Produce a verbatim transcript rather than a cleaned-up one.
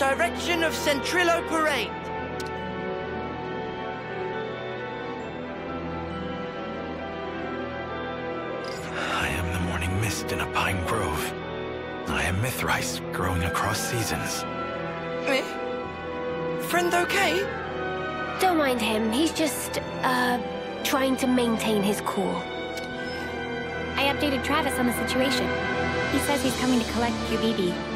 direction of Centrillo Parade. I am the morning mist in a pine grove. I am mythra growing across seasons. Eh? Friend okay? Don't mind him. He's just, uh, trying to maintain his cool. I updated Travis on the situation. He says he's coming to collect Q B B.